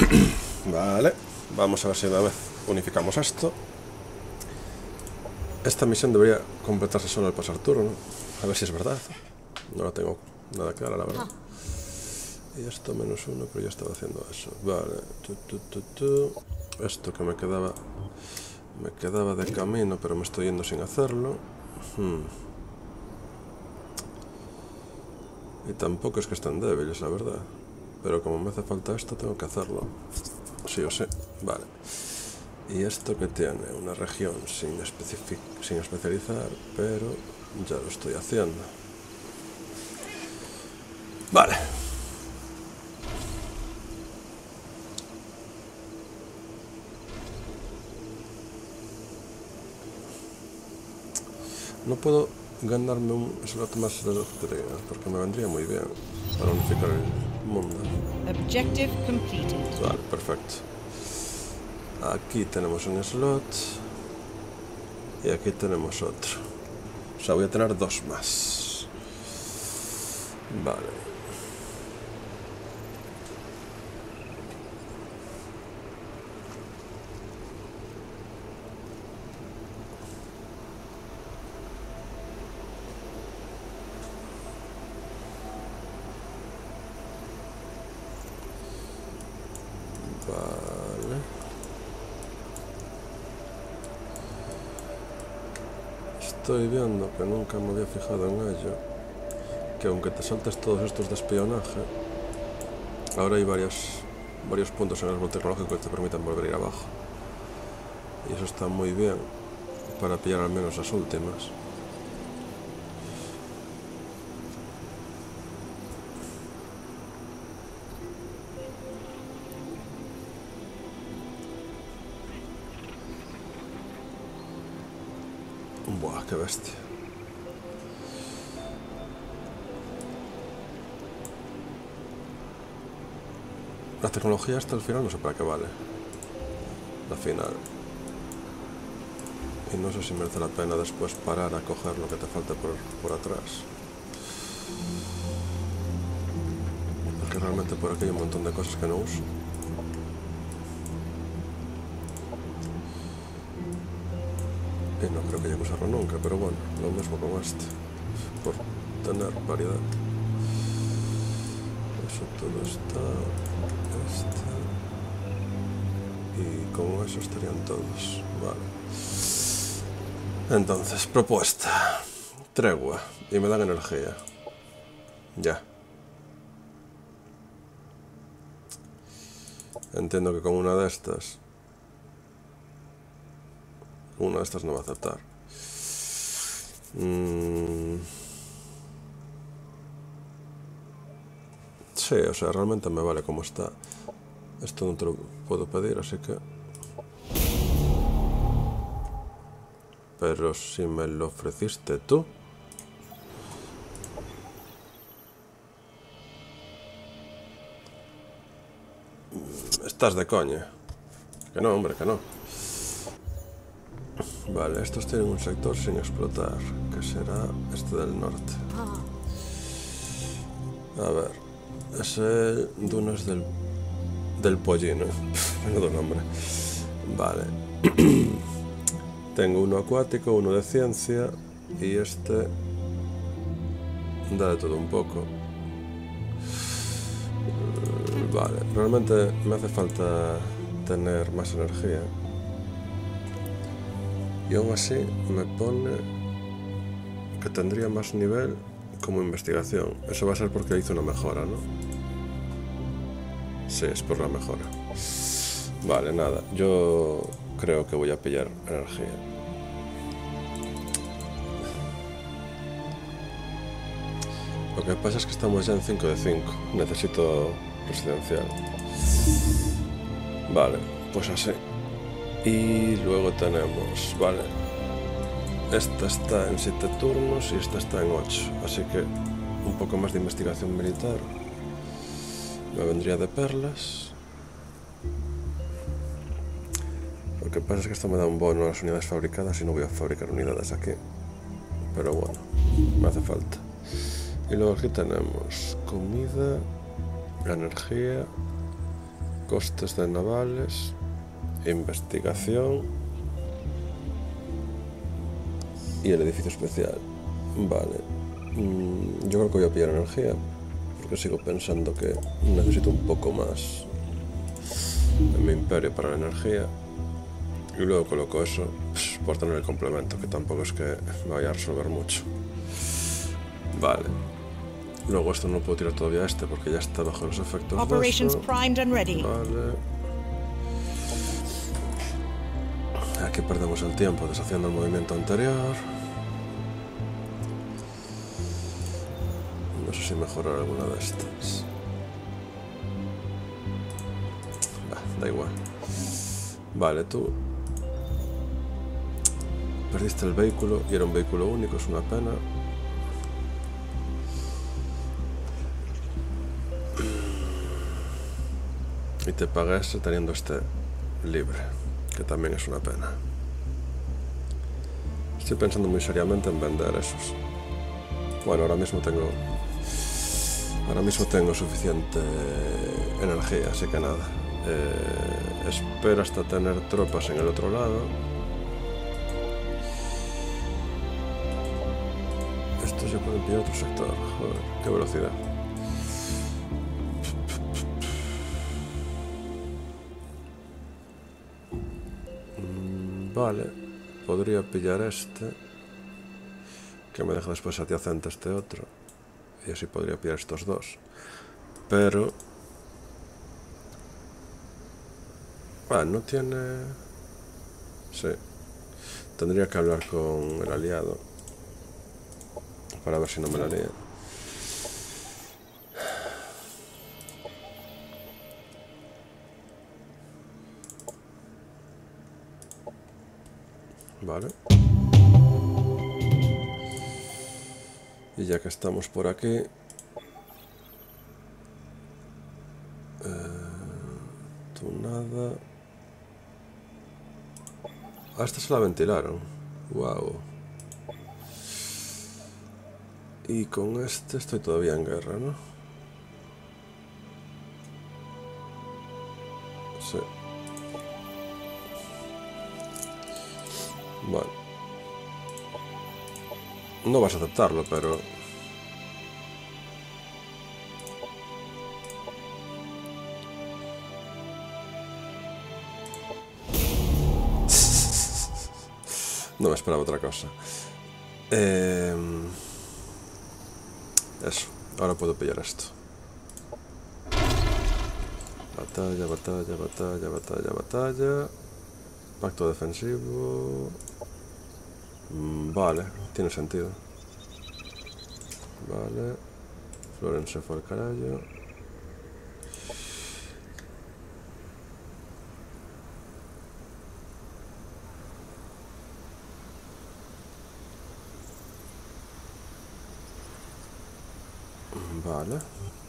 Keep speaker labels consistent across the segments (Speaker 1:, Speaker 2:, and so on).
Speaker 1: Vale, vamos a ver si una vez unificamos esto. Esta misión debería completarse solo al pasar turno. A ver si es verdad. No la tengo nada clara, la verdad. Y esto -1, pero ya estaba haciendo eso. Vale. Esto que me quedaba de camino, pero me estoy yendo sin hacerlo. Y tampoco es que estén débiles, la verdad. Pero como me hace falta esto, tengo que hacerlo. Sí o sí. Vale. Y esto que tiene una región sin especializar, pero ya lo estoy haciendo. Vale. No puedo ganarme un slot más de doctrina, porque me vendría muy bien para unificar el mundo.
Speaker 2: Objective completed.
Speaker 1: Vale, perfecto. Aquí tenemos un slot y aquí tenemos otro. O sea, voy a tener 2 más. Vale. Vale. Estoy viendo que nunca me había fijado en ello, que aunque te saltes todos estos de espionaje, ahora hay varios puntos en el árbol tecnológico que te permiten volver a ir abajo. Y eso está muy bien para pillar al menos las últimas. Buah, qué bestia. La tecnología hasta el final no sé para qué vale. La final. Y no sé si merece la pena después parar a coger lo que te falta por atrás. Porque realmente por aquí hay un montón de cosas que no uso. Y no creo que llegue a usarlo nunca, pero bueno, lo mismo con este. Por tener variedad. Eso todo está. Y con eso estarían todos. Vale. Entonces, propuesta. Tregua. Y me dan energía. Ya. Entiendo que con una de estas no va a aceptar. Sí, o sea, realmente me vale como está. Esto no te lo puedo pedir, así que... Pero si me lo ofreciste tú... Estás de coña. Que no, hombre, que no. Vale, estos tienen un sector sin explotar, que será este del norte. A ver, es el Dunas del Pollino. Menudo nombre. Vale. Tengo uno acuático, uno de ciencia y este da de todo un poco. Vale, realmente me hace falta tener más energía. Y aún así me pone que tendría más nivel como investigación. Eso va a ser porque hizo una mejora, ¿no? Sí, es por la mejora. Vale, nada, yo creo que voy a pillar energía. Lo que pasa es que estamos ya en 5 de 5. Necesito residencial. Vale, pues así. Y luego tenemos, vale, esta está en 7 turnos y esta está en 8. Así que un poco más de investigación militar me vendría de perlas. Lo que pasa es que esto me da un bono a las unidades fabricadas y no voy a fabricar unidades aquí. Pero bueno, me hace falta. Y luego aquí tenemos comida, energía costes de navales, investigación y el edificio especial. Vale. Yo creo que voy a pillar energía, porque sigo pensando que necesito un poco más en mi imperio para la energía. Y luego coloco eso por tener el complemento, que tampoco es que vaya a resolver mucho. Vale. Luego esto no puedo tirar todavía porque ya está bajo los efectos
Speaker 2: Operations
Speaker 1: de eso.
Speaker 2: primed and ready.
Speaker 1: Vale. Aquí perdemos el tiempo deshaciendo el movimiento anterior. No sé si mejorar alguna de estas. Da igual. Vale, tú perdiste el vehículo y era un vehículo único, es una pena. Y te paga ese teniendo este libre, que también es una pena. Estoy pensando muy seriamente en vender esos. Bueno, ahora mismo tengo suficiente energía, así que nada. Espero hasta tener tropas en el otro lado. Estos ya pueden pillar otro sector. Joder, qué velocidad. Vale, podría pillar este, que me deja después adyacente este otro, y así podría pillar estos dos. Pero no tiene... Sí, tendría que hablar con el aliado para ver si no me la lía. Vale. Y ya que estamos por aquí, tú nada. Esta se la ventilaron. Wow. Y con este estoy todavía en guerra, ¿no? Sí. Bueno. No vas a aceptarlo, pero... No me esperaba otra cosa. Eso. Ahora puedo pillar esto. Batalla, batalla, batalla, batalla, batalla. Pacto defensivo. Vale, tiene sentido. Vale. Florence se fue al carajo. Vale.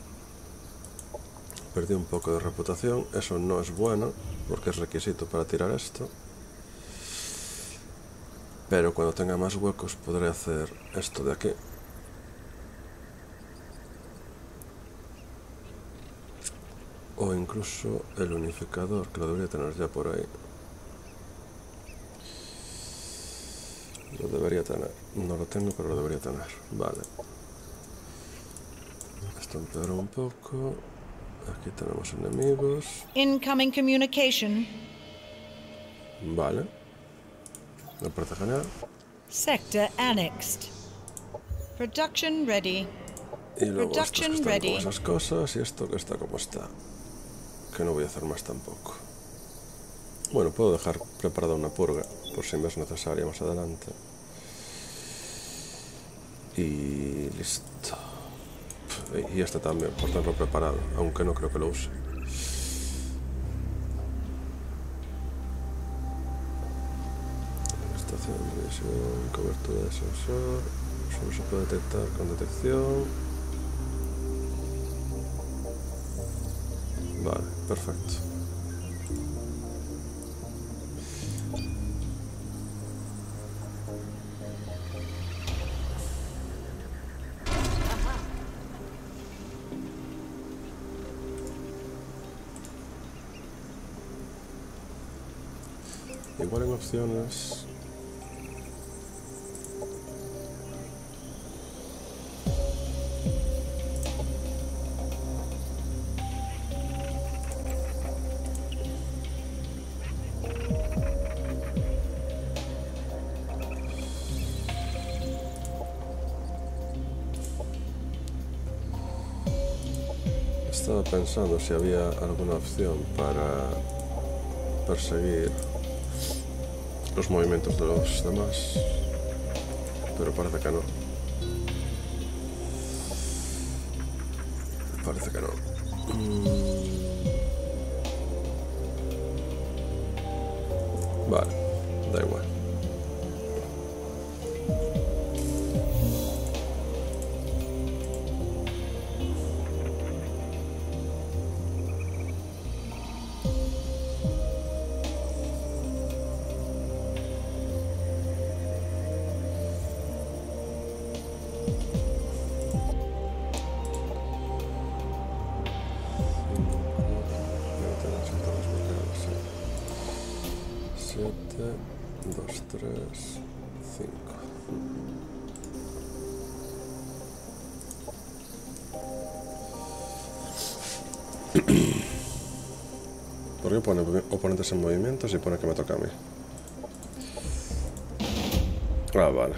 Speaker 1: Perdí un poco de reputación. Eso no es bueno, porque es requisito para tirar esto. Pero cuando tenga más huecos podré hacer esto de aquí. O incluso el unificador, que lo debería tener ya por ahí. Lo debería tener. No lo tengo, pero lo debería tener. Vale. Esto empeoró un poco. Aquí tenemos enemigos.
Speaker 2: Incoming communication.
Speaker 1: Vale. Me parece genial.
Speaker 2: Sector annexed. Production ready.
Speaker 1: Y luego estos que
Speaker 2: Production
Speaker 1: están
Speaker 2: ready.
Speaker 1: con esas cosas y esto que está como está. Que no voy a hacer más tampoco. Bueno, puedo dejar preparada una purga por si me es necesaria más adelante. Y listo. Y este también, por tenerlo preparado, aunque no creo que lo use. Estación de visión, cobertura de sensor. Solo se puede detectar con detección. Vale, perfecto. Igual en opciones... Estaba pensando si había alguna opción para perseguir los movimientos de los demás, pero parece que no. Parece que no. Vale, da igual. Dos, tres, cinco. ¿Por qué pone oponentes en movimiento si pone que me toca a mí? Ah, vale.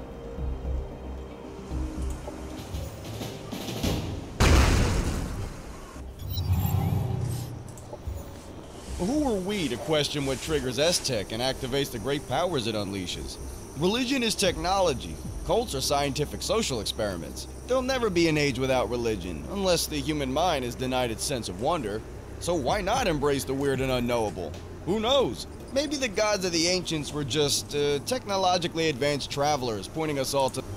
Speaker 3: Who are we to question what triggers S-Tech and activates the great powers it unleashes? Religion is technology. Cults are scientific social experiments. There'll never be an age without religion, unless the human mind is denied its sense of wonder. So why not embrace the weird and unknowable? Who knows? Maybe the gods of the ancients were just technologically advanced travelers pointing us all to...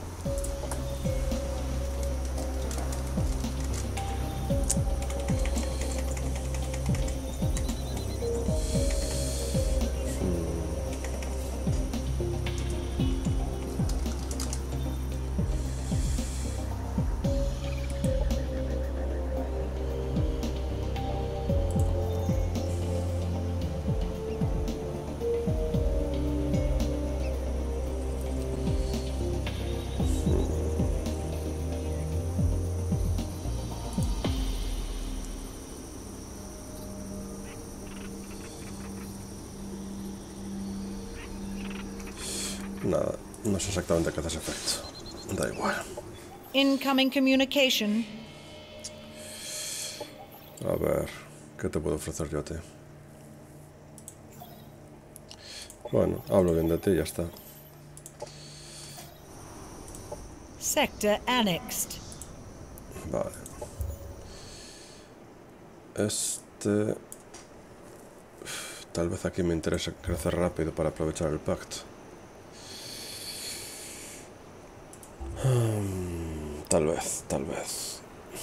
Speaker 1: Nada, no sé exactamente qué hace ese efecto. Da igual.
Speaker 2: Incoming communication.
Speaker 1: A ver, ¿qué te puedo ofrecer yo a ti? Bueno, hablo bien de ti y ya está.
Speaker 2: Sector annexed.
Speaker 1: Vale. Tal vez aquí me interesa crecer rápido para aprovechar el pacto. Tal vez.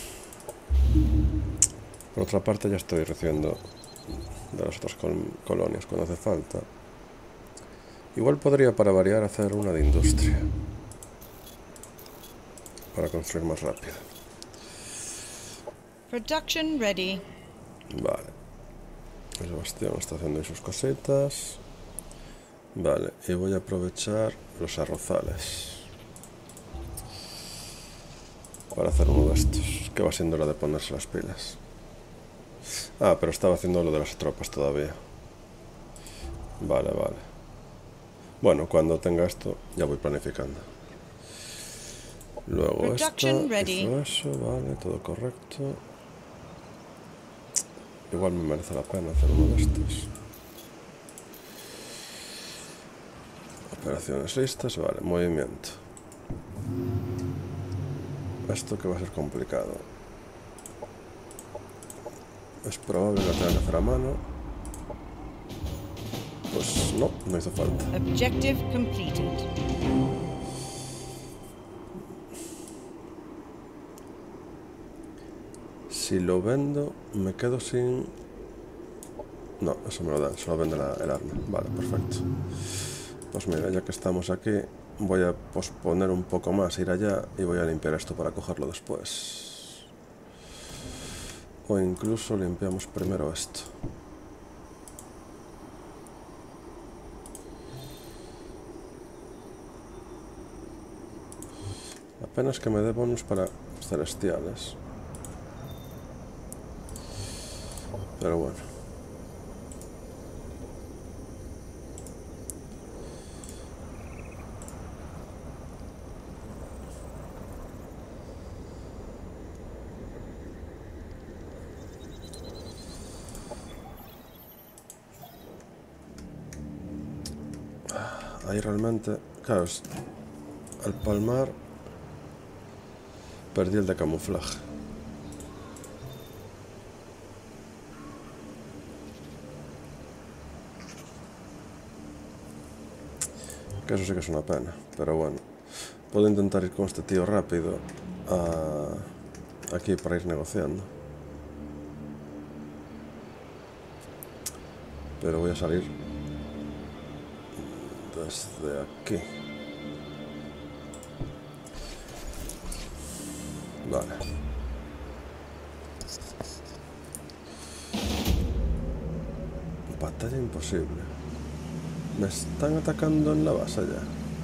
Speaker 1: Por otra parte, ya estoy recibiendo de las otras colonias cuando hace falta. Igual podría, para variar, hacer una de industria. Para construir más rápido.
Speaker 2: Production ready.
Speaker 1: Vale. El bastión está haciendo ahí sus cositas. Vale, y voy a aprovechar los arrozales para hacer uno de estos, que va siendo hora de ponerse las pilas. Ah, pero estaba haciendo lo de las tropas todavía. Vale. Bueno, cuando tenga esto, ya voy planificando. Luego esto, hizo eso, vale, todo correcto. Igual me merece la pena hacer uno de estos. Operaciones listas, vale, movimiento. Esto que va a ser complicado. Es probable que lo tenga que hacer a mano. Pues no hizo falta.
Speaker 2: Objective completed.
Speaker 1: Si lo vendo, me quedo sin... No, eso me lo dan, solo vende el arma. Vale, perfecto. Pues mira, ya que estamos aquí, voy a posponer un poco más, ir allá y voy a limpiar esto para cogerlo después. O incluso limpiamos primero esto. Apenas que me dé bonus para celestiales. Pero bueno. Ahí realmente, claro, al palmar perdí el de camuflaje. Que eso sí que es una pena, pero bueno. Puedo intentar ir con este tío rápido aquí para ir negociando. Pero voy a salir desde aquí. Vale. Batalla imposible. Me están atacando en la base ya.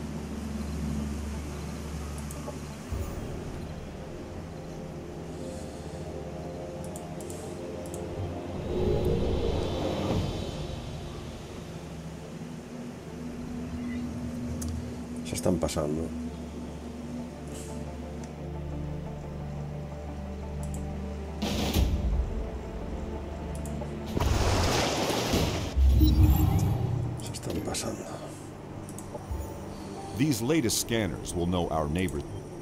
Speaker 1: Se están pasando. Se están pasando.
Speaker 4: These latest scanners will know our neighbors.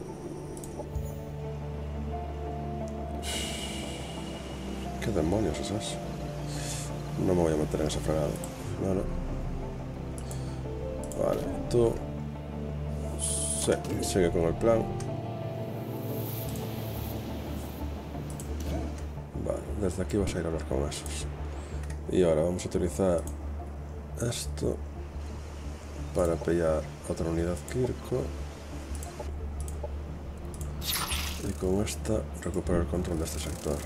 Speaker 1: ¿Qué demonios es eso? No me voy a meter en esa fregada. No, no. Vale, tú... Sí, sigue con el plan. Vale, desde aquí vas a ir a hablar con esos. Y ahora vamos a utilizar esto para pillar otra unidad Kirko. Y con esta recuperar el control de este sector.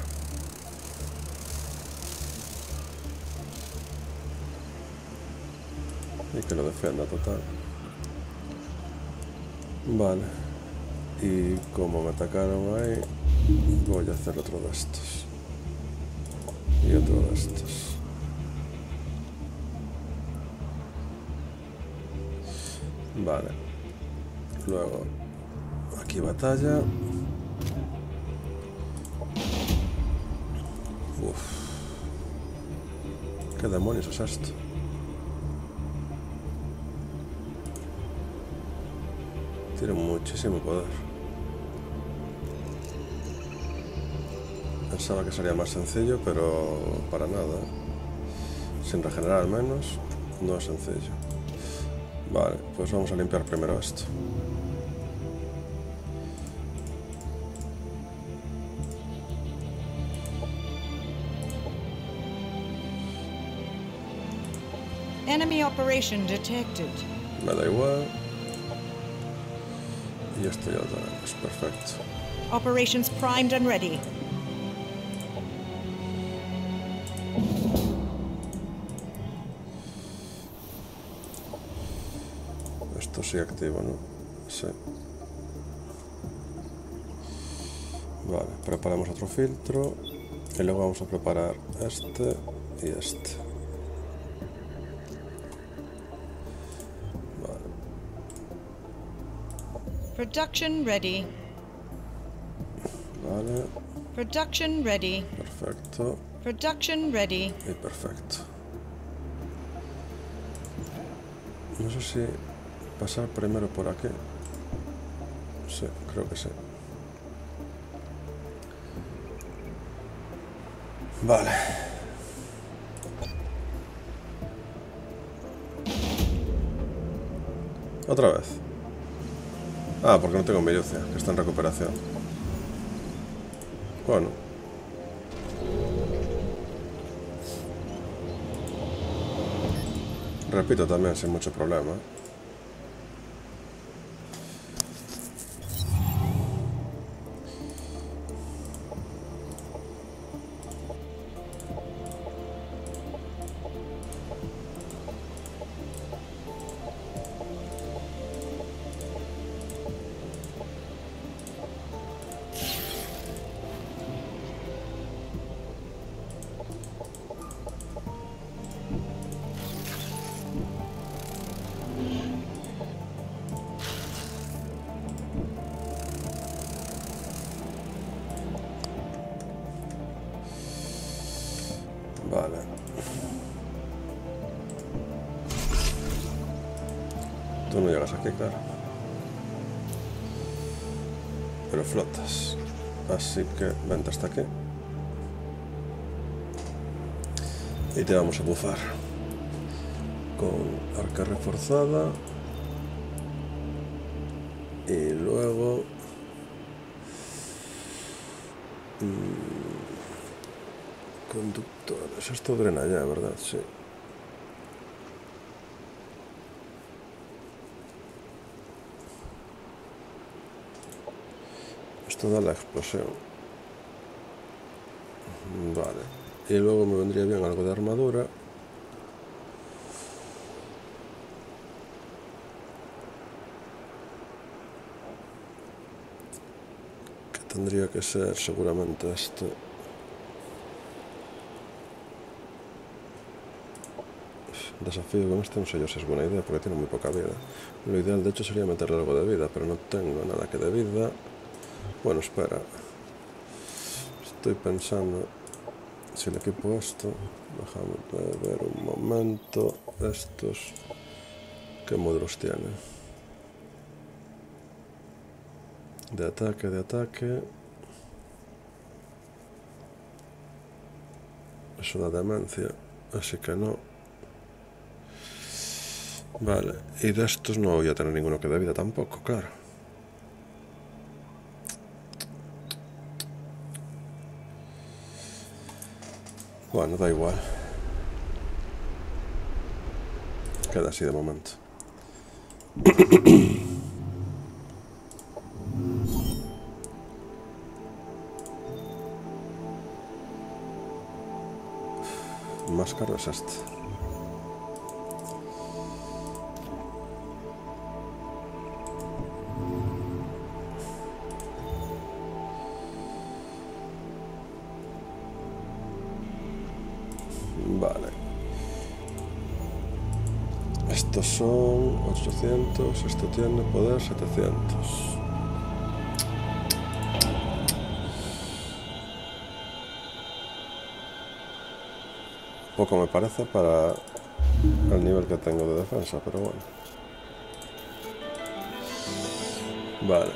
Speaker 1: Y que lo defienda total. Vale. Y como me atacaron ahí, voy a hacer otro de estos. Y otro de estos. Vale. Luego, aquí batalla. Uf. ¿Qué demonios es esto? Tiene muchísimo poder. Pensaba que sería más sencillo, pero para nada. Sin regenerar al menos, no es sencillo. Vale, pues vamos a limpiar primero esto.
Speaker 2: Enemy operation detected.
Speaker 1: Me da igual. Y esto ya lo tenemos, perfecto.
Speaker 2: Operations primed and ready.
Speaker 1: Esto sí activo, ¿no? Sí. Vale, preparamos otro filtro. Y luego vamos a preparar este y este. Vale.
Speaker 2: Production ready.
Speaker 1: Vale,
Speaker 2: Production ready.
Speaker 1: perfecto.
Speaker 2: Production ready.
Speaker 1: Y perfecto. No sé si pasar primero por aquí. Sí, creo que sí. Vale. Otra vez. Ah, porque no tengo Mirucia, que está en recuperación. Bueno. Repito también sin mucho problema. Tú no llegas aquí, claro. Pero flotas. Así que vente hasta aquí. Y te vamos a bufar. Con arca reforzada. Y luego... conductores. Esto drena ya, ¿verdad? Sí. Esto da la explosión. Vale. Y luego me vendría bien algo de armadura. Que tendría que ser seguramente este. Desafío con este no sé yo si es buena idea porque tiene muy poca vida. Lo ideal de hecho sería meterle algo de vida, pero no tengo nada que de vida. Bueno, espera. Estoy pensando si le equipo esto. Déjame ver un momento. Estos, ¿qué módulos tienen? De ataque, de ataque. Eso da demencia, así que no. Vale, y de estos no voy a tener ninguno que de vida tampoco, claro. Bueno, da igual. Queda así de momento. Más caro es este. Vale. Estos son 800, esto tiene poder 700. Poco me parece para el nivel que tengo de defensa, pero bueno. Vale.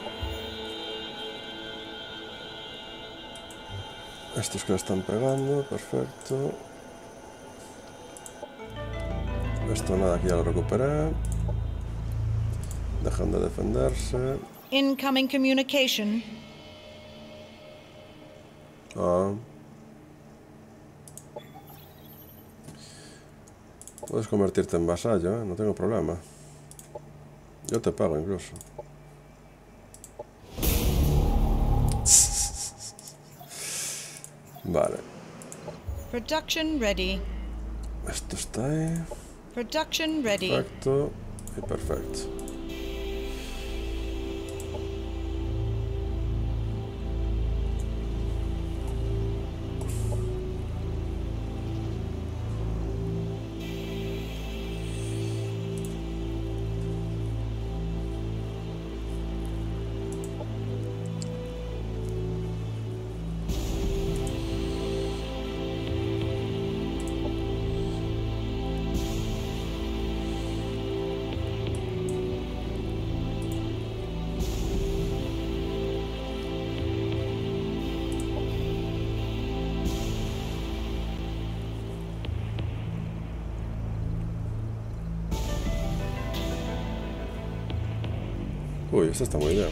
Speaker 1: Estos que le están pegando, perfecto. Esto nada, que ya lo recuperé. Dejan de defenderse.
Speaker 2: Incoming communication.
Speaker 1: Ah. Puedes convertirte en vasallo, ¿eh? No tengo problema. Yo te pago incluso. Vale.
Speaker 2: Production ready.
Speaker 1: Esto está ahí.
Speaker 2: Production ready.
Speaker 1: Perfecto. Y perfecto. Uy, esto está muy bien.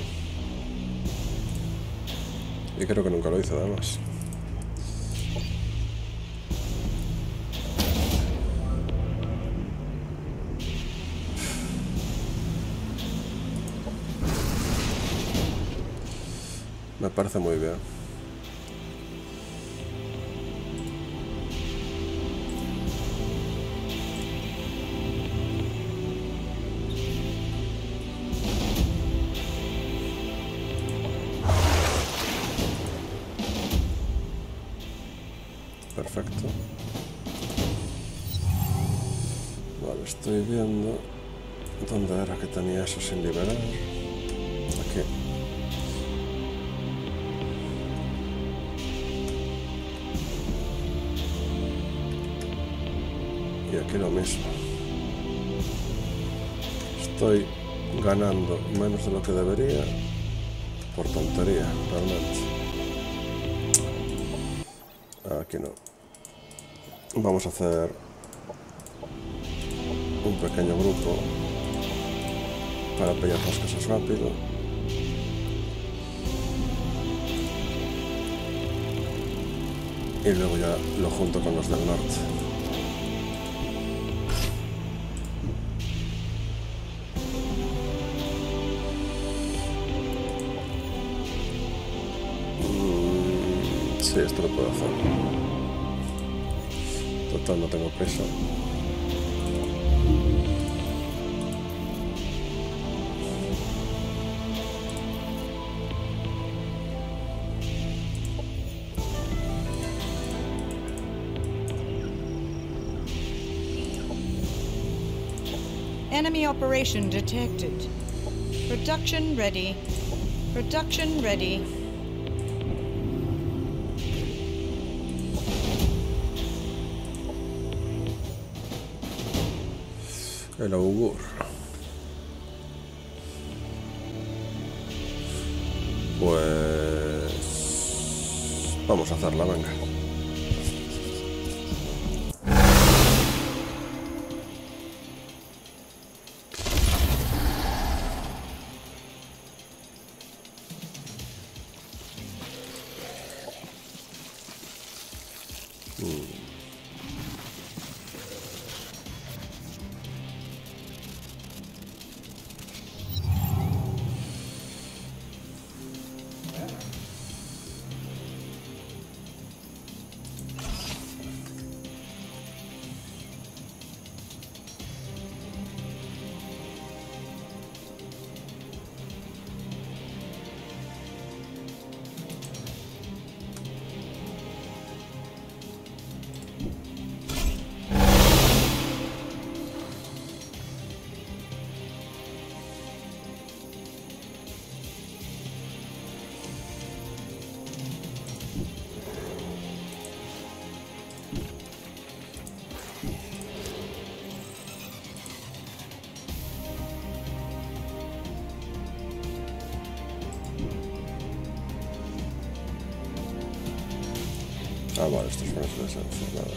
Speaker 1: Y creo que nunca lo hice además. Me parece muy bien. Perfecto. Vale, estoy viendo dónde era que tenía eso sin liberar. Aquí. Y aquí lo mismo. Estoy ganando menos de lo que debería por tontería, realmente. Aquí no. Vamos a hacer un pequeño grupo para pillar las cosas rápido. Y luego ya lo junto con los del norte. Sí, esto lo puedo hacer. Total, no tengo prisa.
Speaker 2: Enemy operation detected. Production ready. Production ready.
Speaker 1: El augur. Pues vamos a hacerla, venga. Ah, vale, esto es una esencia, nada.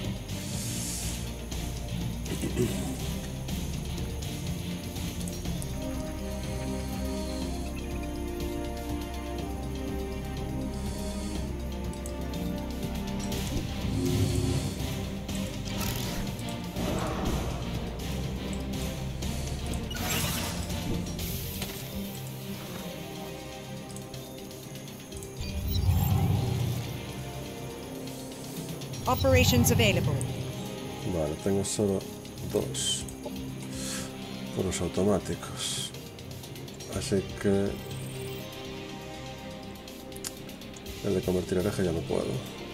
Speaker 2: Operations available.
Speaker 1: Vale, tengo solo dos puros automáticos. Así que el de convertir hereje ya no puedo.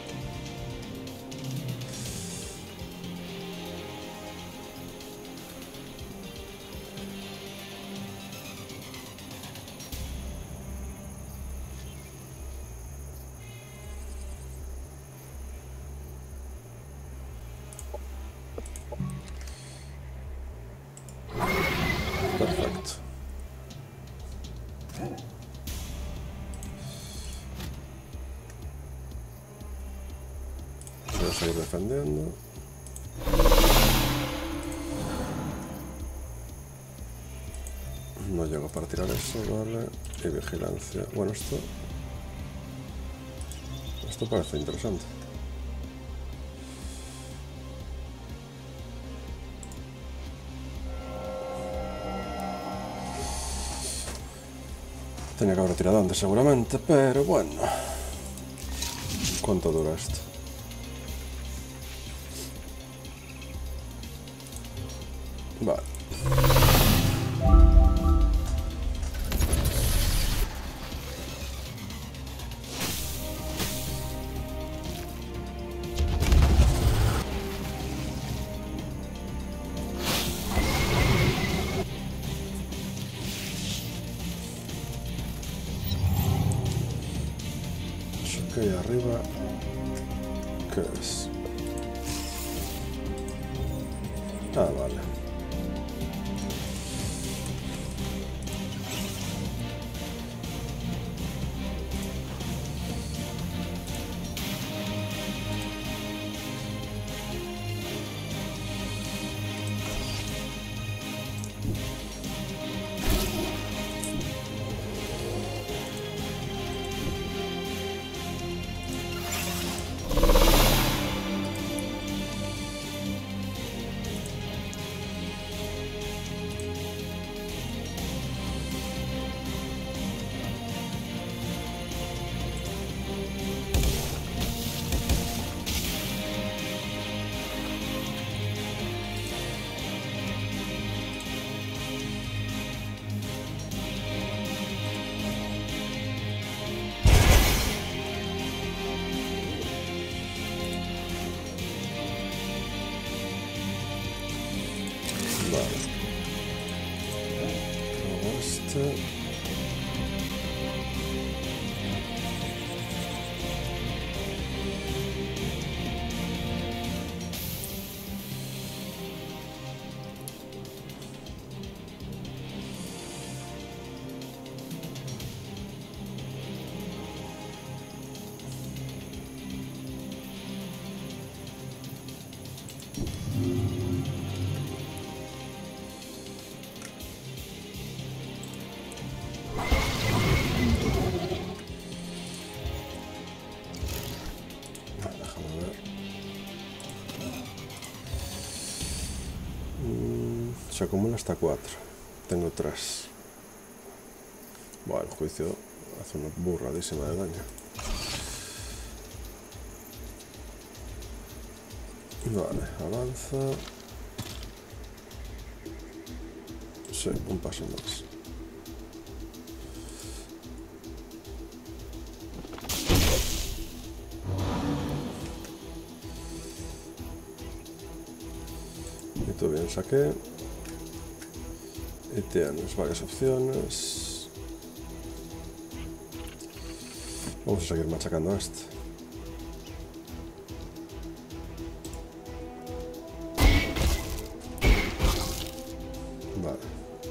Speaker 1: Perfecto. Voy a seguir defendiendo. No llego para tirar eso, vale. Y vigilancia. Bueno, esto parece interesante. Tenía que haber tirado antes seguramente, pero bueno. ¿Cuánto dura esto? Vale. Eso que hay arriba, ¿qué es? Ah, vale. Se acumula hasta 4. Tengo 3. Bueno, el juicio hace una burradísima de daño. Vale, avanza. Sí, un paso más. Y tú bien saqué. Y tienes varias opciones. Vamos a seguir machacando a este. Vale.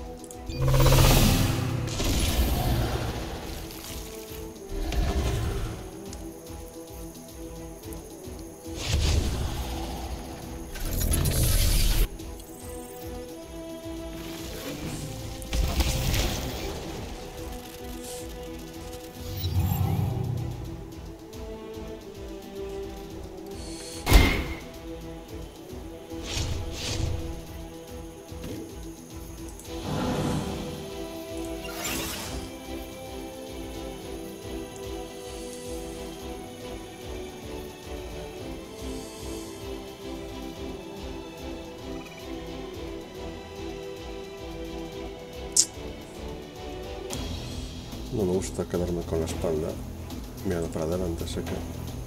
Speaker 1: No me gusta quedarme con la espalda mirando para adelante, así que...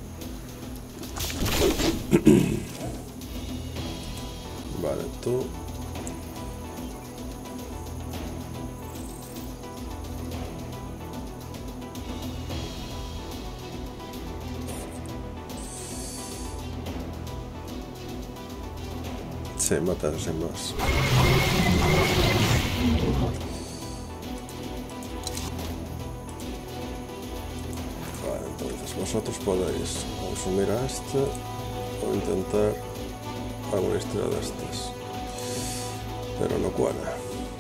Speaker 1: Vale, tú... Sí, matar sin más. Vale, entonces vosotros podéis consumir a este o intentar alguna historia de estas, pero no cuela.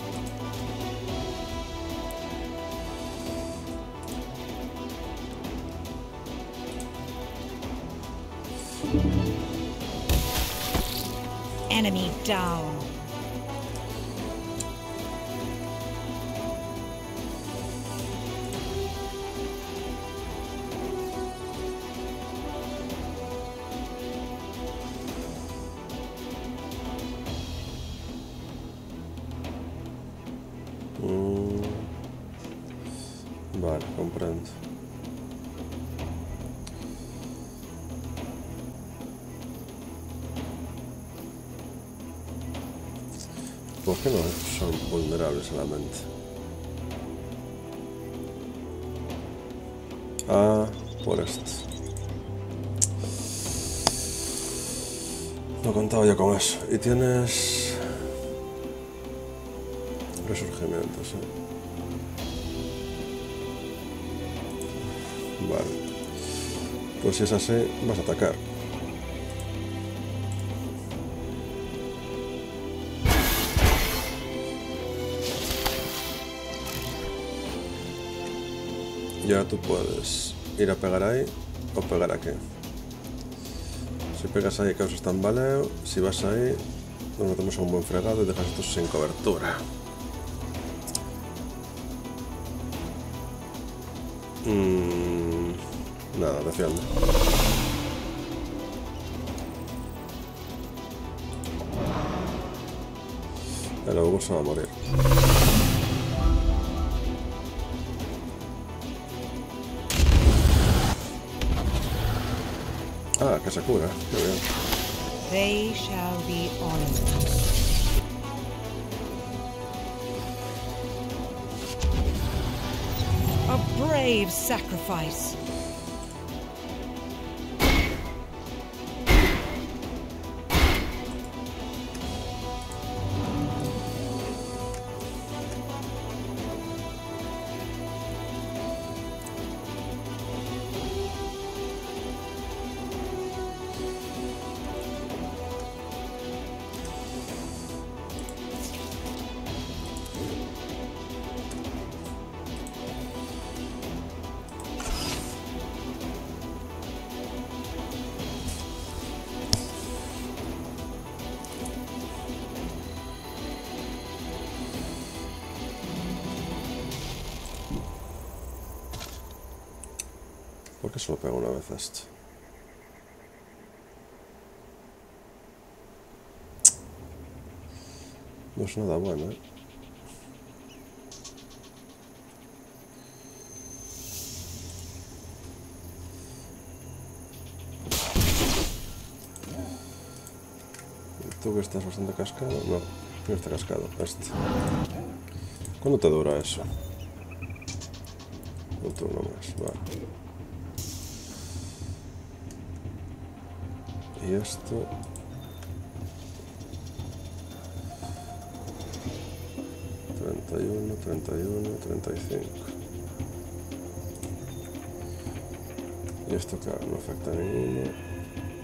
Speaker 2: Enemy down.
Speaker 1: Vale, comprendo. ¿Por qué no son vulnerables a la mente? Ah, por esto. No contaba yo con eso. Y tienes Resurgimientos, Vale. Pues si es así, vas a atacar. Y ahora tú puedes ir a pegar ahí o pegar aquí. Si pegas ahí causas tambaleo, si vas ahí nos metemos a un buen fregado y dejas estos sin cobertura. Nada, defiende. El Hugo se va a morir. Ah, que se cura. Qué bien.
Speaker 2: They shall be honored. A brave sacrifice.
Speaker 1: ¿Por qué solo pego una vez a esto? No es nada bueno, ¿eh? ¿Tú que estás bastante cascado? No, no está cascado. Este. ¿Cuándo te dura eso? Un turno más, vale. Y esto... 31, 31, 35. Y esto, claro, no afecta a ninguno.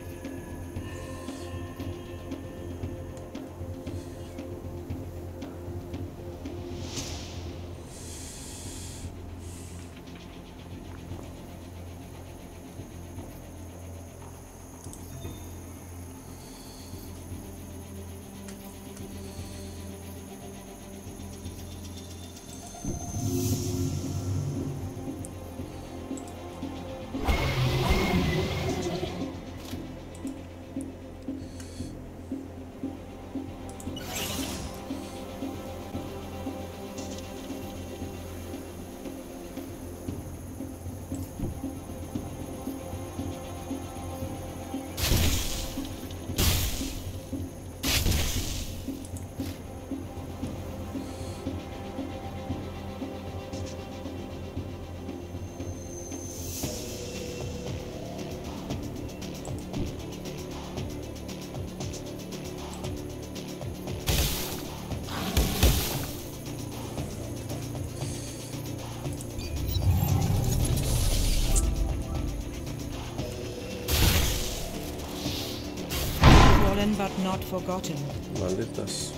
Speaker 2: But not forgotten.
Speaker 1: Malditas.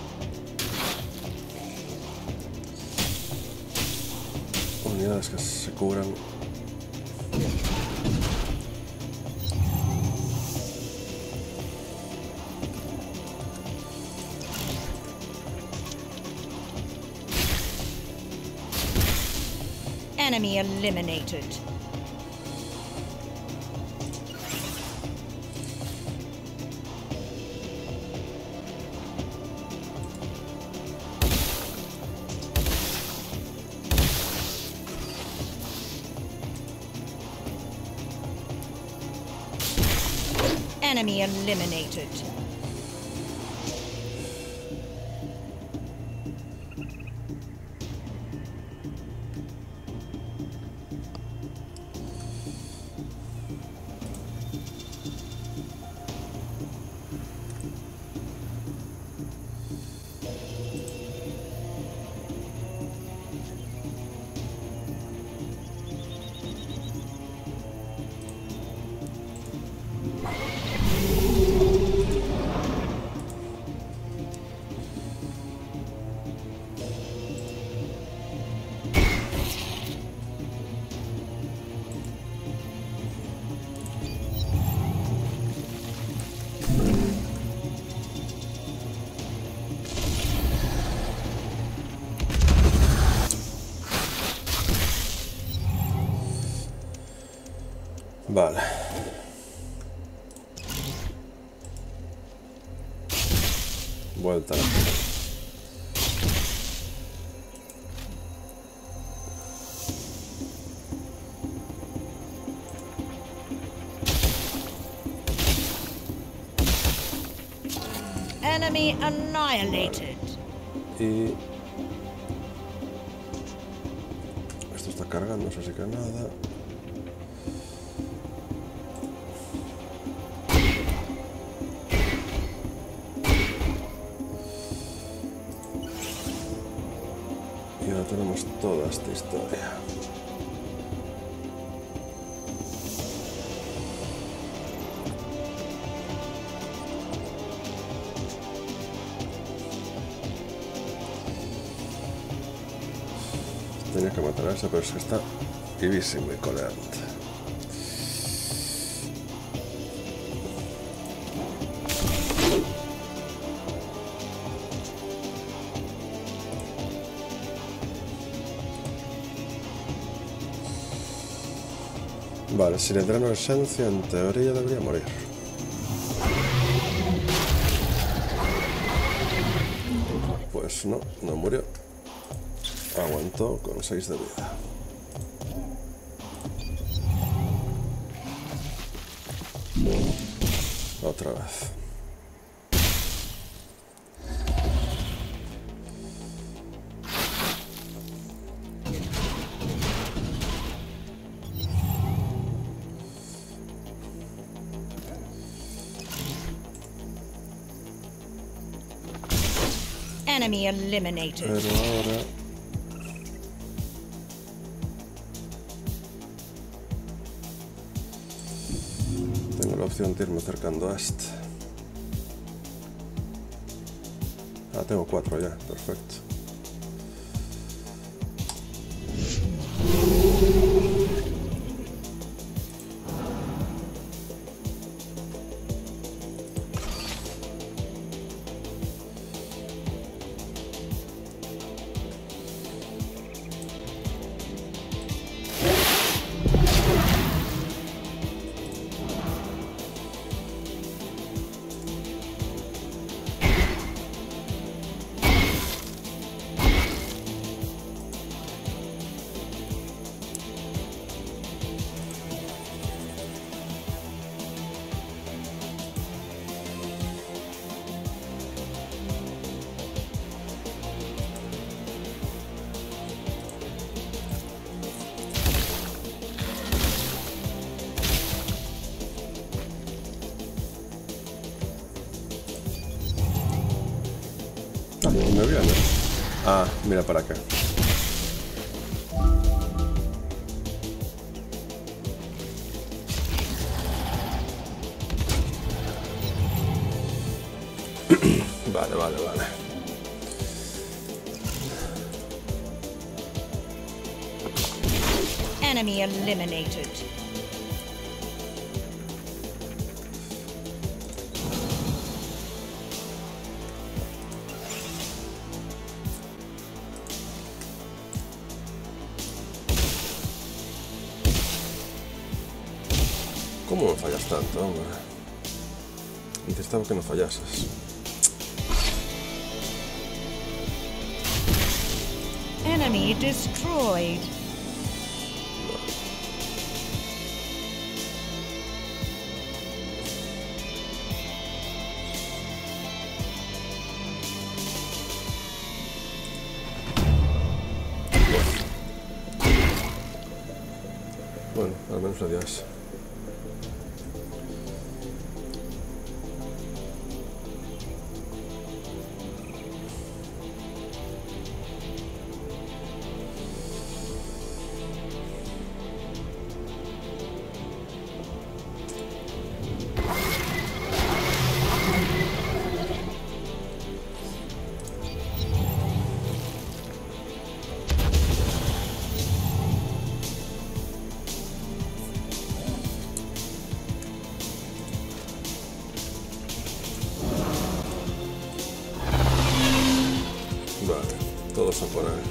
Speaker 1: Unidades que se cubran.
Speaker 2: Enemy eliminated. Enemy eliminated.
Speaker 1: Vale. Vuelta.
Speaker 2: Enemy annihilated.
Speaker 1: Y... esto está cargando, así que nada. Y ahora tenemos toda esta historia. Tenía que matar a ese, pero es que está vivísimo y coleante. Vale, si le dreno esencia, en teoría debería morir. Pues no, no murió. Aguantó con 6 de vida. Otra vez.
Speaker 2: Enemy eliminated.
Speaker 1: Pero ahora... tengo la opción de irme acercando a este. Ah, tengo 4 ya, perfecto. Ah, me viene. Ah, mira para acá. Vale, vale, vale.
Speaker 2: Enemy eliminated.
Speaker 1: ¿Cómo me fallas tanto, hombre? Necesitaba que no fallases.
Speaker 2: Enemy destroyed.
Speaker 1: Bueno, al menos le dio eso. Vale, todos a por ahí.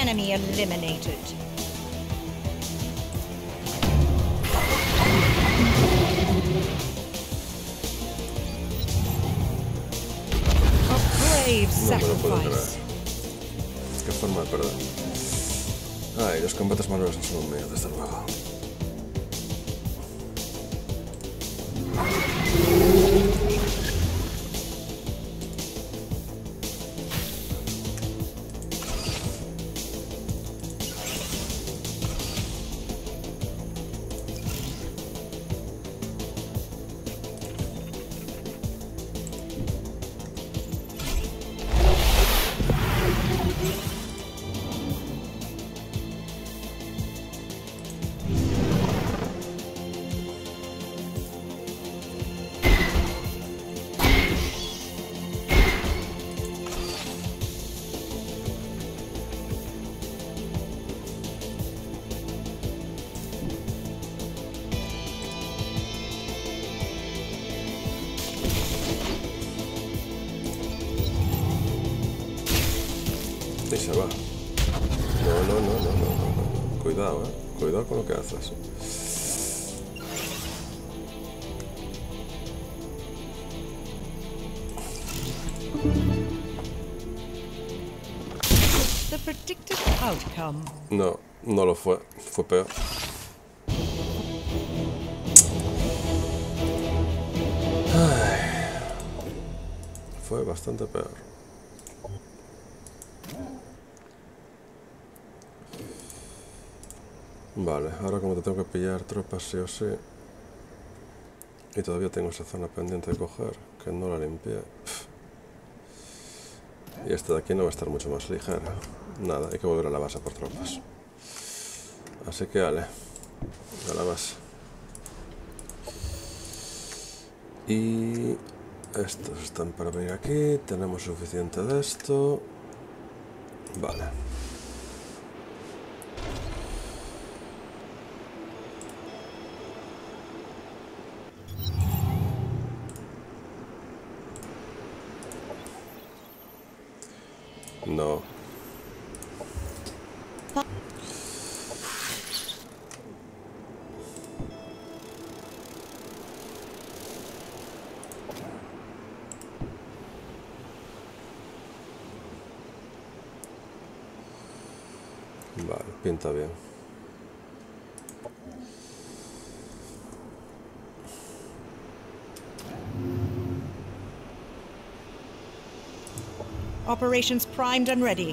Speaker 2: Enemy eliminated. A brave
Speaker 1: No me lo puedo creer.
Speaker 2: sacrifice.
Speaker 1: Qué forma de perder. Ay, los combates manuales no son un mío, desde luego. Y se va. No. Cuidado, Cuidado con lo que haces.
Speaker 2: The predicted outcome.
Speaker 1: No, no lo fue. Fue peor. Ay. Fue bastante peor. Vale, ahora como te tengo que pillar tropas sí o sí. Y todavía tengo esa zona pendiente de coger, que no la limpié. Y esta de aquí no va a estar mucho más ligera. Nada, hay que volver a la base por tropas. Así que vale, a la base. Y estos están para venir aquí. Tenemos suficiente de esto. Vale. No. Vale, pinta bien.
Speaker 2: Operations primed and ready.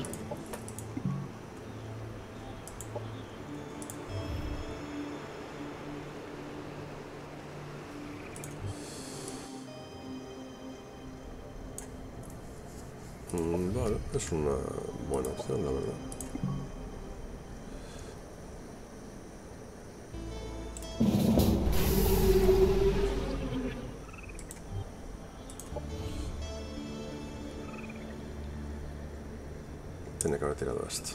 Speaker 1: Vale, es una buena opción, la verdad. Tiene que haber tirado esto.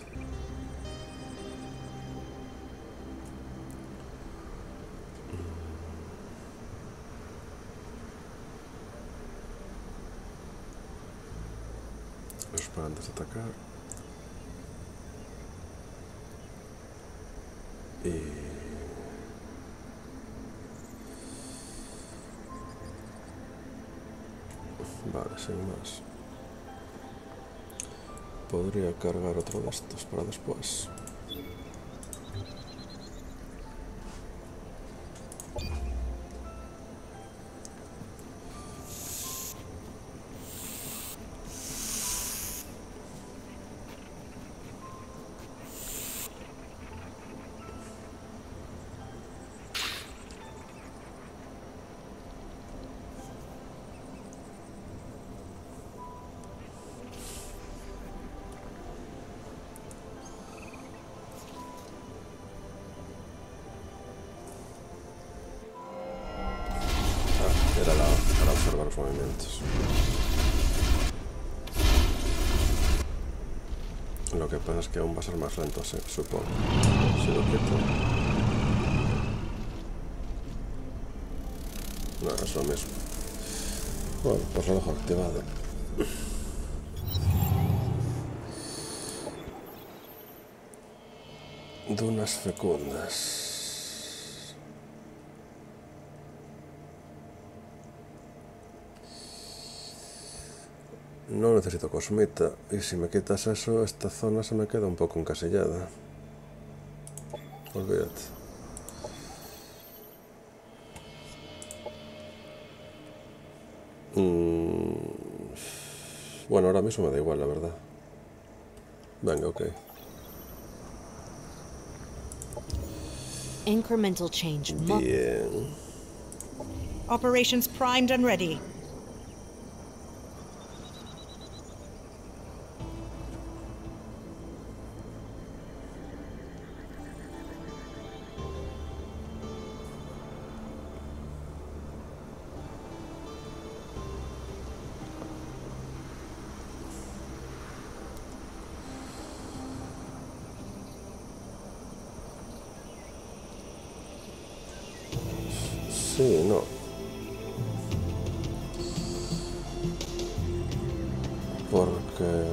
Speaker 1: Eso es para antes de atacar. Y... vale, sin más. Podría cargar otro de estos para después. Era para observar los movimientos. Lo que pasa es que aún va a ser más lento así, supongo. Si lo quito... no, es lo mismo. Bueno, pues lo dejo activado. Dunas fecundas. No necesito cosmita, y si me quitas eso, esta zona se me queda un poco encasillada. Olvídate. Bueno, ahora mismo me da igual, la verdad. Venga, ok.
Speaker 5: Incremental change.
Speaker 1: Bien.
Speaker 2: Operations primed and ready.
Speaker 1: Sí, no. Porque...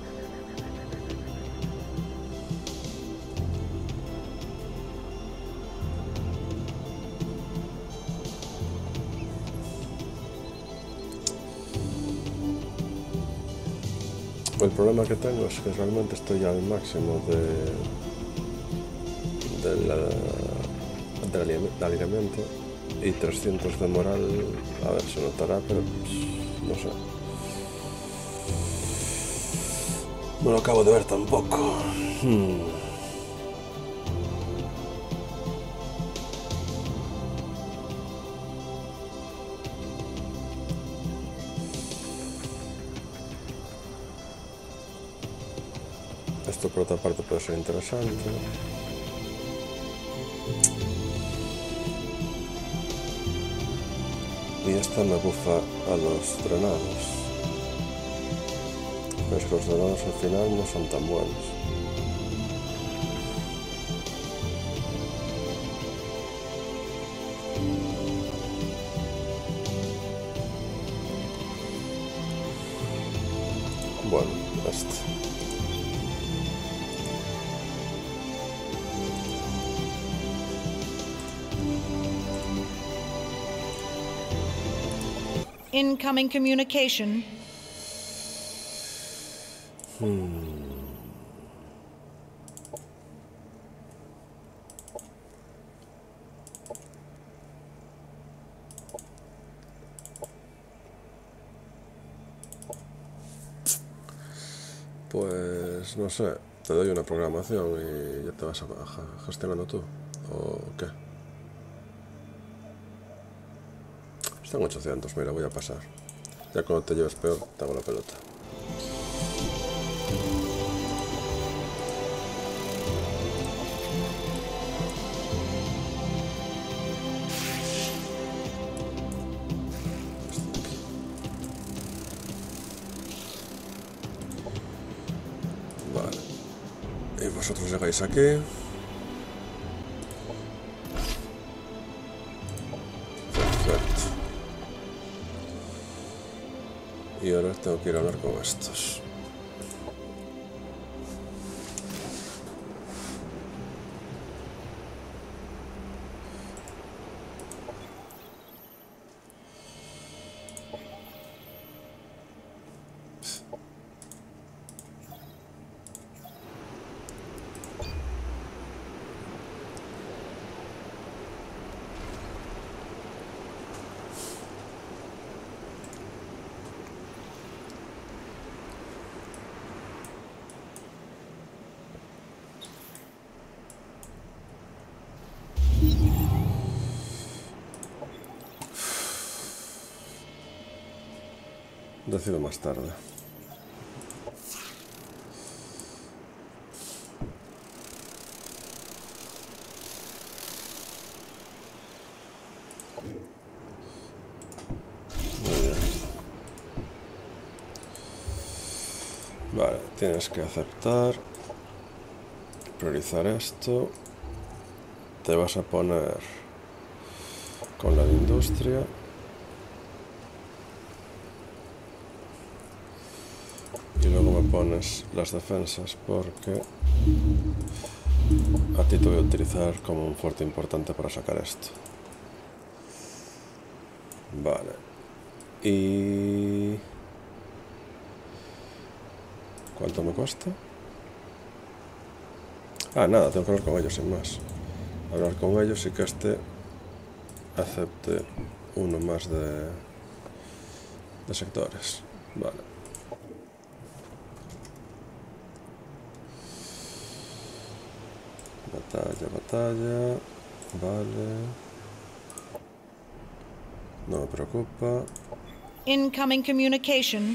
Speaker 1: el problema que tengo es que realmente estoy al máximo del alineamiento. Y 300 de moral, a ver, se notará, pero pues, no sé. No lo acabo de ver tampoco. Esto por otra parte puede ser interesante. Y esta me bufa a los drenados. Pero es que los drenados al final no son tan buenos. Bueno, este.
Speaker 2: Incoming communication.
Speaker 1: Pues no sé, te doy una programación y ya te vas gestionando tú, ¿o qué? Están 800, mira, voy a pasar. Ya cuando te lleves peor, te hago la pelota. Vale. Y vosotros llegáis aquí. Perfecto. Y ahora tengo que ir a hablar con estos. Decido más tarde. Muy bien. Vale, tienes que aceptar. Priorizar esto. Te vas a poner con la de industria. Y luego me pones las defensas porque A ti te voy a utilizar como un fuerte importante para sacar esto. Vale. Y... ¿cuánto me cuesta? Ah, nada, tengo que hablar con ellos sin más. Hablar con ellos y que este acepte uno más de sectores. Vale. Batalla. Vale. No me preocupa.
Speaker 2: Incoming communication.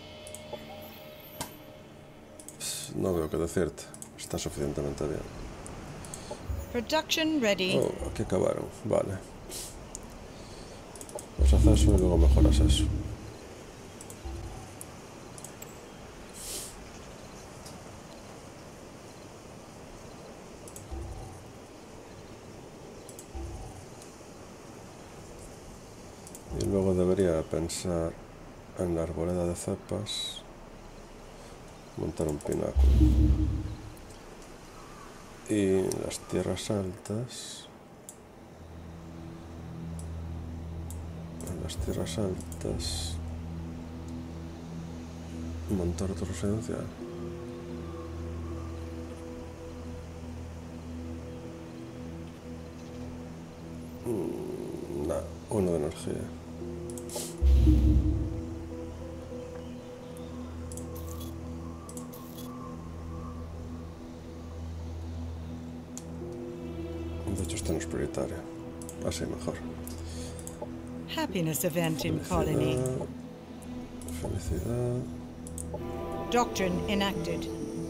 Speaker 1: No veo qué decirte. Está suficientemente bien.
Speaker 2: Production ready.
Speaker 1: Oh, aquí acabaron. Vale. Pues haz eso y luego mejoras eso. Y luego debería pensar en la arboleda de cepas, montar un pináculo. Y en las tierras altas, montar otro residencial. Nada, uno de energía. De hecho, esto no es prioritario. Así mejor.
Speaker 2: Happiness event in colony.
Speaker 1: Felicidad.
Speaker 2: Doctrine enacted.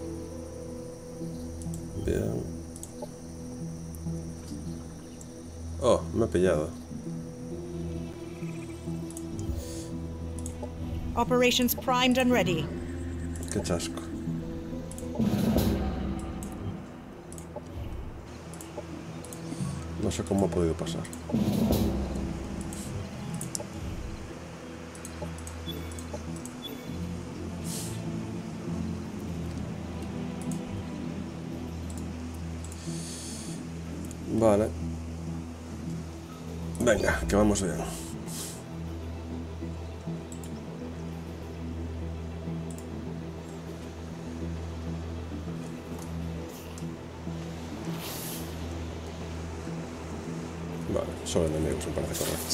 Speaker 1: Bien. Oh, me he pillado.
Speaker 2: Operations primed and ready.
Speaker 1: Qué chasco. No sé cómo ha podido pasar. Vale. Venga, que vamos bien. Vale, solo enemigos me parece correcto.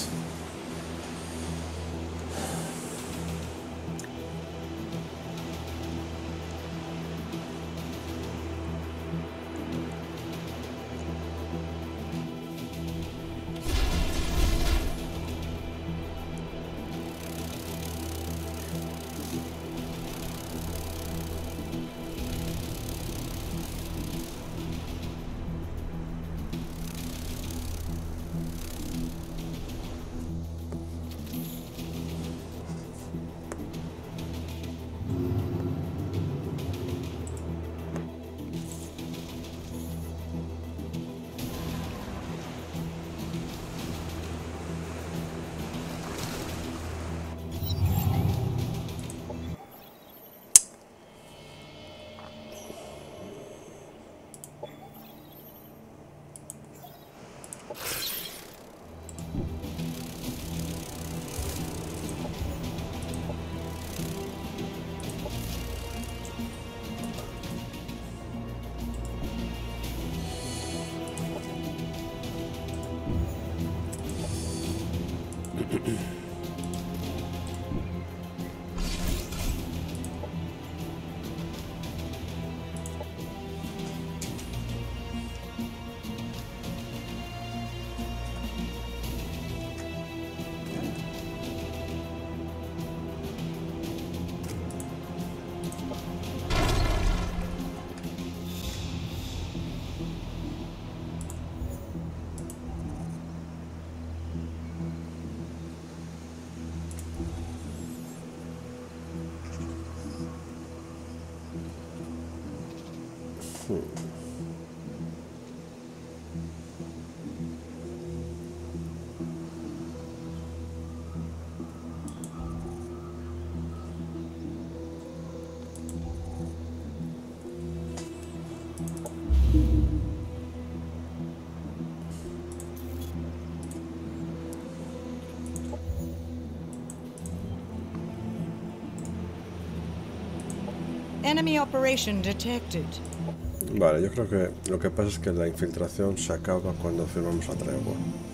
Speaker 2: Enemy operation detected.
Speaker 1: Vale, yo creo que lo que pasa es que la infiltración se acaba cuando firmamos la tregua.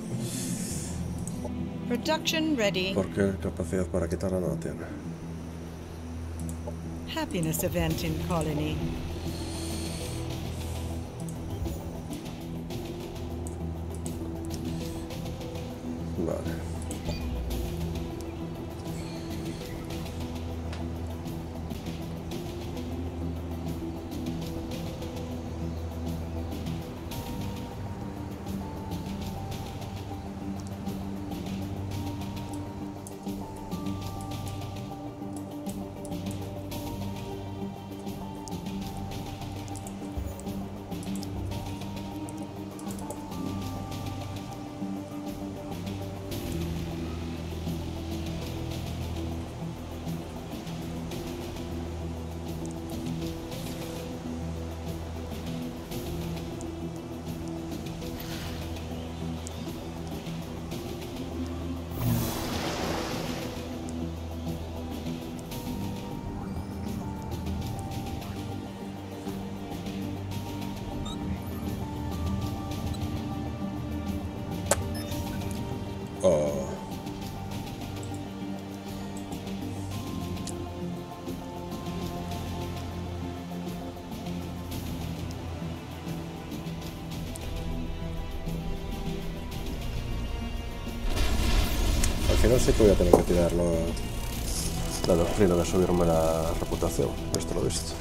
Speaker 2: Production ready.
Speaker 1: Porque capacidad para quitarla no la tiene.
Speaker 2: Happiness event in colony.
Speaker 1: Vale. Oh. Al final sí que voy a tener que tirarlo la doctrina de subirme la reputación, esto lo he visto.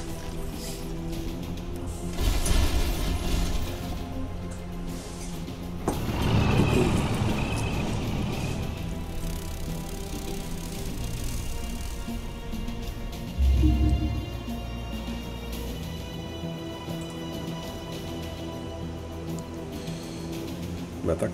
Speaker 1: Me ataca.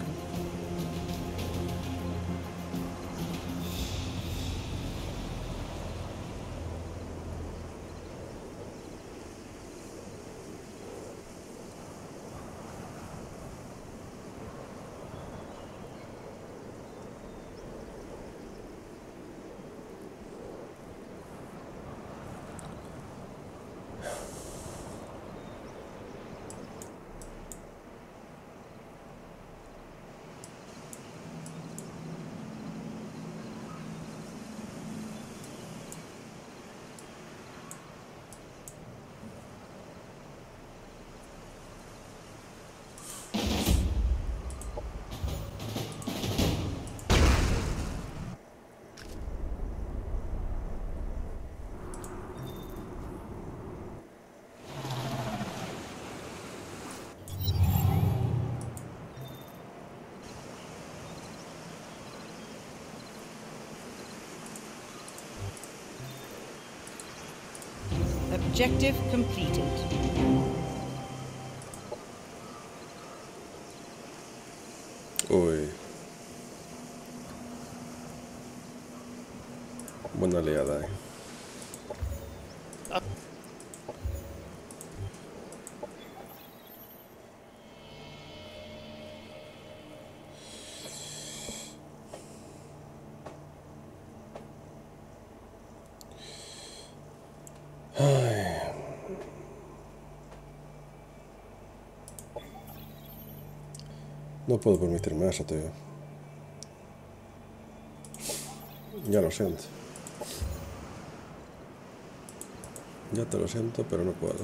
Speaker 2: Objective completed.
Speaker 1: Uy. Buena liada, eh. No puedo permitirme eso, tío. Ya lo siento. Ya te lo siento, pero no puedo.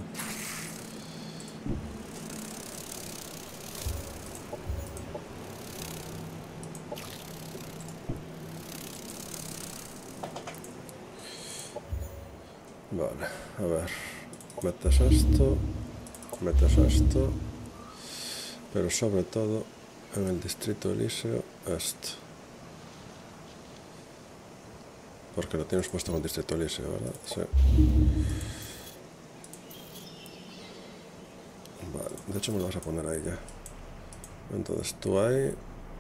Speaker 1: Vale, a ver. Metes esto, pero sobre todo en el distrito Elíseo esto. Porque lo tienes puesto en el distrito Elíseo, ¿verdad? Sí. Vale, de hecho me lo vas a poner ahí ya. Entonces tú ahí.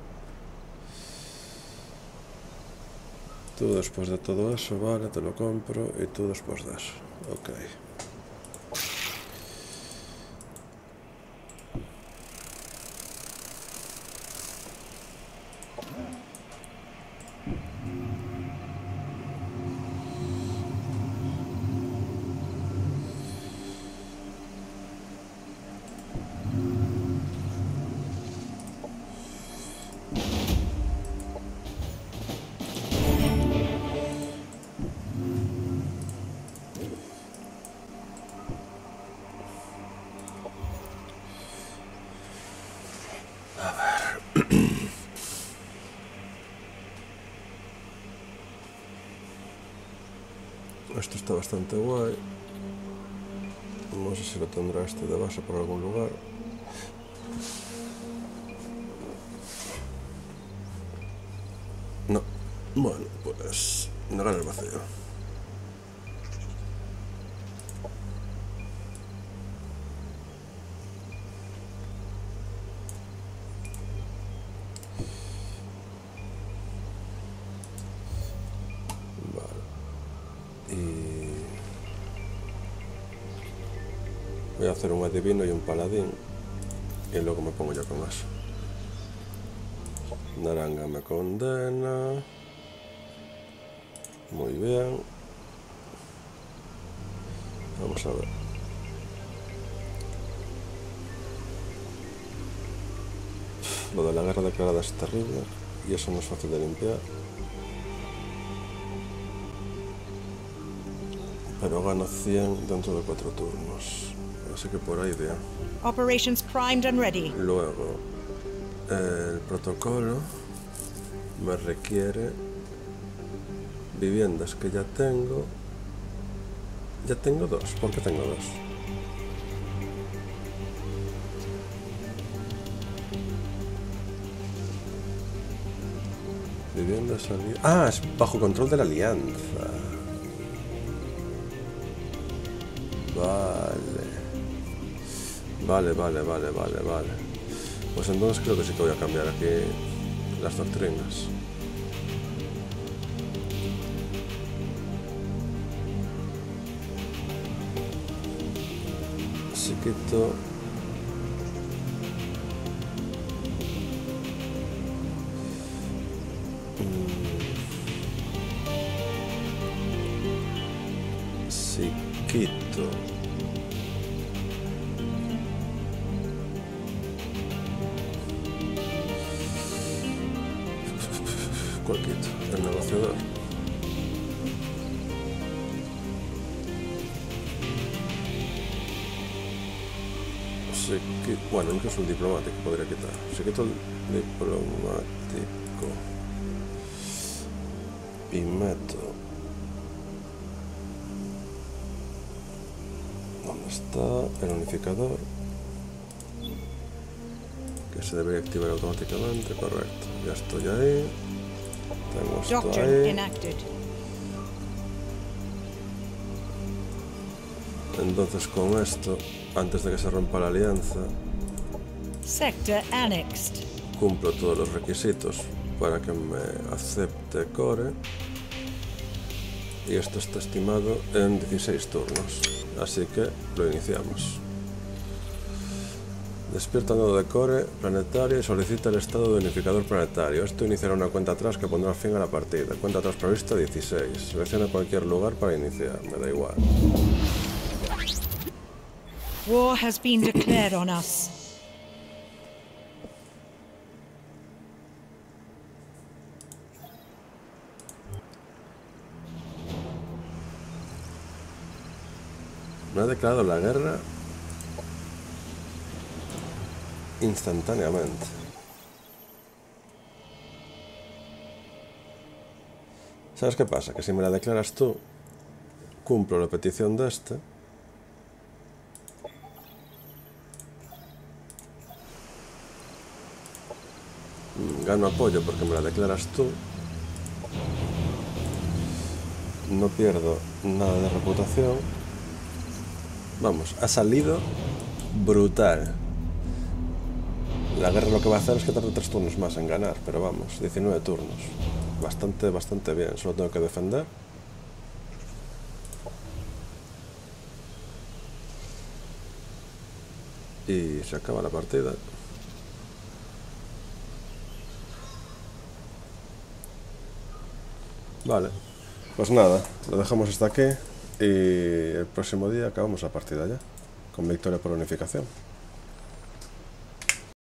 Speaker 1: Tú después de todo eso, vale, te lo compro. Y tú después de eso. Ok. Esto está bastante guay. No sé si lo tendrá este de base por algún lugar. No. Bueno, pues negar el vacío. Voy a hacer un adivino y un paladín y luego me pongo ya con eso. Naranja me condena. Muy bien. Vamos a ver. Lo de la guerra declarada es terrible y eso no es fácil de limpiar. Pero gano 100 dentro de 4 turnos. Así que por ahí bien.
Speaker 2: Operations primed and ready.
Speaker 1: Luego, el protocolo me requiere viviendas que ya tengo. Ya tengo 2. ¿Por qué tengo 2? Viviendas aliadas. Ah, es bajo control de la alianza. Vale. Vale. Pues entonces creo que sí que voy a cambiar aquí las doctrinas. Si quito... Si quito... ¿Cuál quito? El negociador. Bueno, incluso el diplomático podría quitar. Si quito el diplomático y meto... ¿Dónde está el unificador? Que se debería activar automáticamente, correcto. Ya estoy ahí. Tengo esto
Speaker 2: Doctrine
Speaker 1: ahí.
Speaker 2: enacted.
Speaker 1: Entonces con esto, antes de que se rompa la alianza,
Speaker 2: Sector annexed.
Speaker 1: cumplo todos los requisitos para que me acepte Core. Y esto está estimado en 16 turnos. Así que lo iniciamos. Despierta un nodo de Core planetario y solicita el estado de unificador planetario. Esto iniciará una cuenta atrás que pondrá fin a la partida. Cuenta atrás prevista 16. Selecciona cualquier lugar para iniciar. Me da igual.
Speaker 2: War has been declared on us.
Speaker 1: Me ha declarado la guerra instantáneamente. ¿Sabes qué pasa? Que si me la declaras tú, cumplo la petición de este. Gano apoyo porque me la declaras tú. No pierdo nada de reputación. Vamos, ha salido brutal. La guerra lo que va a hacer es que tarde 3 turnos más en ganar, pero vamos, 19 turnos. Bastante bien, solo tengo que defender. Y se acaba la partida. Vale, pues nada, lo dejamos hasta aquí y el próximo día acabamos la partida ya, con victoria por unificación.